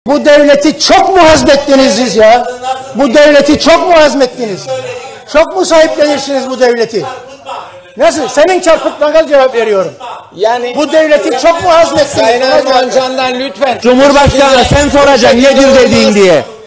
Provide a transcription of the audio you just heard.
Bu devleti çok mu hazmettiniz siz ya? Bu devleti çok mu hazmettiniz? Çok mu sahiplenirsiniz bu devleti? Nasıl? Senin çarpıtmana cevap veriyorum. Yani bu devleti çok mu hazmettiniz? Sayın Erdoğan Can'dan lütfen. Cumhurbaşkanı sen soracaksın nedir dediğin diye.